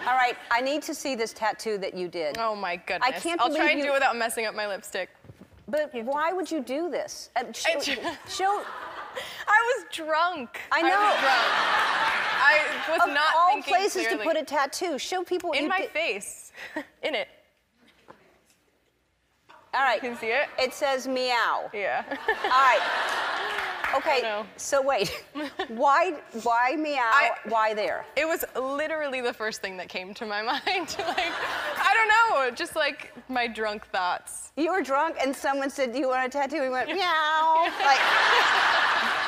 All right, I need to see this tattoo that you did. Oh my goodness. I can't I'll believe try and you... do it without messing up my lipstick. But why would you do this? Show... I was drunk. I know. I was of not all thinking places clearly. to put a tattoo, show people what in you my did. face. In it. All right. You can see it? It says meow. Yeah. All right. Okay, know. so wait. Why meow? Why there? It was literally the first thing that came to my mind. Like, I don't know, just like my drunk thoughts. You were drunk and someone said, do you want a tattoo? We went, meow. Like,